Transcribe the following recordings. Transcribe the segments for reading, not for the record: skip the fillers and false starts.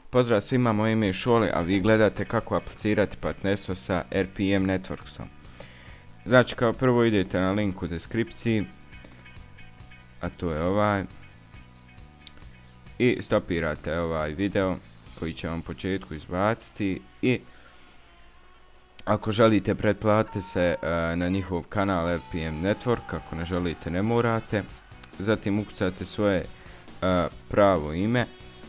Pozdrav svima, moje ime je Šole, a vi gledate kako aplicirati partnerstvo sa RPM Networksom. Znači, kao prvo idete na link u deskripciji, a to je ovaj, i stopirate ovaj video koji će vam u početku izbaciti, i ako želite pretplatite se na njihov kanal RPM Network, ako ne želite ne morate. Zatim ukucate svoje pravo ime.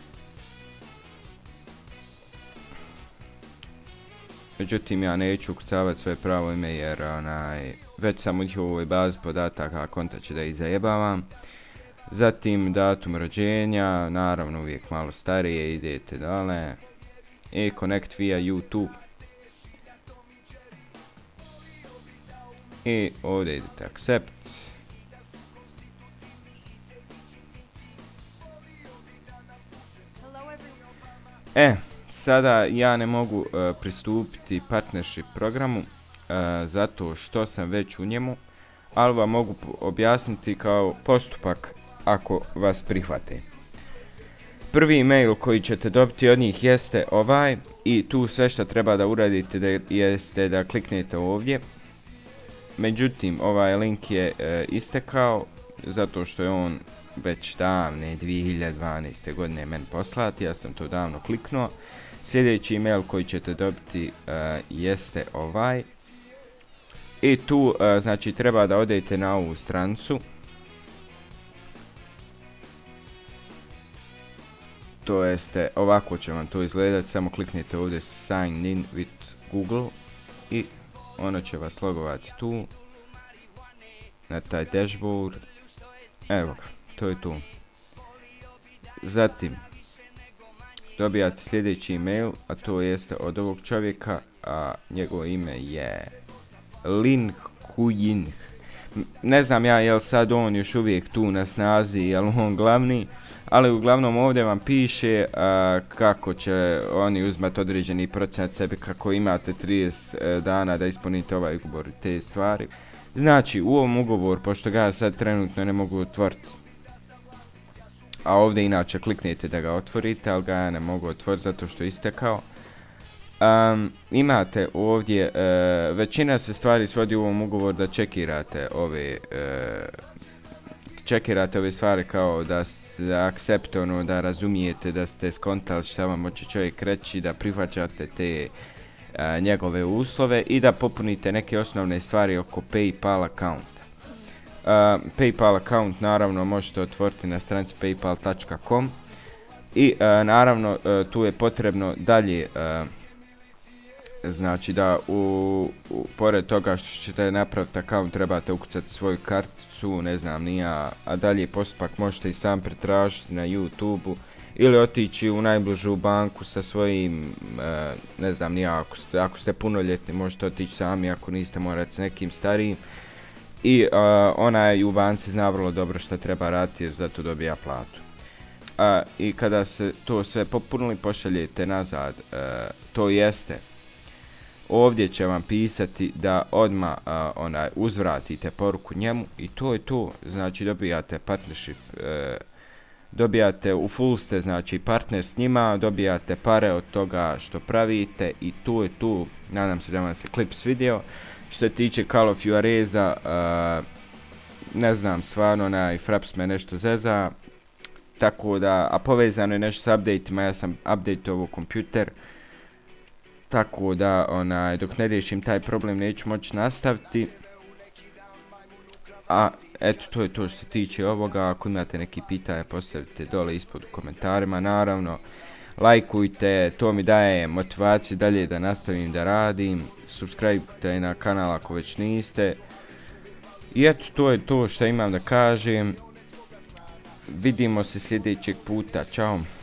Međutim, ja neću ukucavati svoje pravo ime jer već sam u njihovoj bazi podataka konta će da ih zajebavam. Zatim datum rođenja, naravno uvijek malo starije, idete dale. I connect via YouTube. I ovdje idete accept. Sada ja ne mogu pristupiti partnership programu zato što sam već u njemu, ali vam mogu objasniti kao postupak ako vas prihvate. Prvi email koji ćete dobiti od njih jeste ovaj, i tu sve što treba da uradite jeste da kliknete ovdje. Međutim, ovaj link je istekao zato što je on već davne 2012. godine meni poslati, ja sam to davno kliknuo. Sljedeći email koji ćete dobiti jeste ovaj, i tu znači treba da odete na ovu stranicu. To jeste, ovako će vam to izgledati, samo kliknite ovdje sign in with Google i ono će vas logovati tu na taj dashboard. Evo ga, to je tu. Zatim dobijate sljedeći email, a to jeste od ovog čovjeka, a njegovo ime je Lin Huyin. Ne znam ja jel sad on još uvijek tu na snazi, jel on glavni, ali uglavnom ovdje vam piše kako će oni uzmati određeni procenat sebi, kako imate 30 dana da ispunite ovaj ugovor i te stvari. Znači, u ovom ugovoru, pošto ga sad trenutno ne mogu otvoriti, a ovdje inače kliknete da ga otvorite, ali ga ja ne mogu otvoriti zato što je istekao. Imate ovdje, većina se stvari svodi u ovom ugovoru da čekirate ove stvari, kao da se accept, ono, da razumijete, da ste skontali šta vam hoće čovjek reći, da prihvaćate te njegove uslove i da popunite neke osnovne stvari oko PayPal account. PayPal account naravno možete otvoriti na stranici paypal.com i naravno tu je potrebno dalje, znači da pored toga što ćete napraviti account trebate ukucati svoju karticu, ne znam ni ja, a dalje postupak možete i sam pretražiti na YouTube-u ili otići u najbližu banku sa svojim, ne znam ni ja, ako ste punoljetni možete otići sami, ako niste morate s nekim starijim. I onaj u banci zna vrlo dobro što treba raditi jer zato dobija platu. I kada se to sve popunili pošaljete nazad, to jeste ovdje će vam pisati da odmah uzvratite poruku njemu i to je to. Znači dobijate partnership, dobijate u full ste znači partner s njima, dobijate pare od toga što pravite i to je tu. Nadam se da vam se klip svidio. Što se tiče Call of Juareza, ne znam, stvarno Fraps me nešto zeza, tako da, a povezano je nešto s updateima, ja sam updateovao kompjuter, tako da dok ne riješim taj problem neću moći nastaviti. A eto, to je to što se tiče ovoga. Ako imate neki pitanja postavite dole ispod u komentarima, naravno lajkujte, to mi daje motivaciju dalje da nastavim da radim. Subscribe-te na kanal ako već niste. I eto, to je to što imam da kažem. Vidimo se sljedećeg puta, čao.